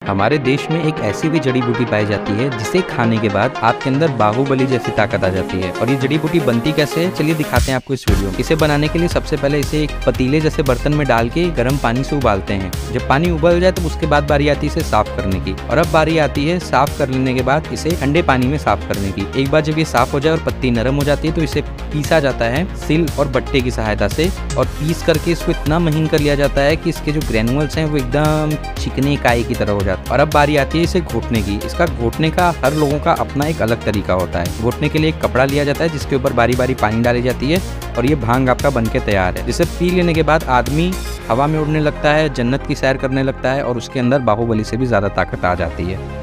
हमारे देश में एक ऐसी भी जड़ी बूटी पाई जाती है जिसे खाने के बाद आपके अंदर बाहुबली जैसी ताकत आ जाती है। और ये जड़ी बूटी बनती कैसे है, चलिए दिखाते हैं आपको इस वीडियो में। इसे बनाने के लिए सबसे पहले इसे एक पतीले जैसे बर्तन में डाल के गर्म पानी से उबालते हैं। जब पानी उबल जाए तो उसके बाद बारी आती है इसे साफ करने की। और अब बारी आती है साफ कर लेने के बाद इसे ठंडे पानी में साफ करने की। एक बार जब ये साफ हो जाए और पत्ती नरम हो जाती है तो इसे पीसा जाता है सिल और बट्टे की सहायता से। और पीस करके इसको इतना महीन कर लिया जाता है कि इसके जो ग्रेनुअल्स हैं वो एकदम चिकने काई की तरह हो जाते हैं। और अब बारी आती है इसे घोटने की। इसका घोटने का हर लोगों का अपना एक अलग तरीका होता है। घोटने के लिए एक कपड़ा लिया जाता है जिसके ऊपर बारी बारी पानी डाली जाती है और ये भांग आपका बनके तैयार है, जिसे पी लेने के बाद आदमी हवा में उड़ने लगता है, जन्नत की सैर करने लगता है और उसके अंदर बाहुबली से भी ज्यादा ताकत आ जाती है।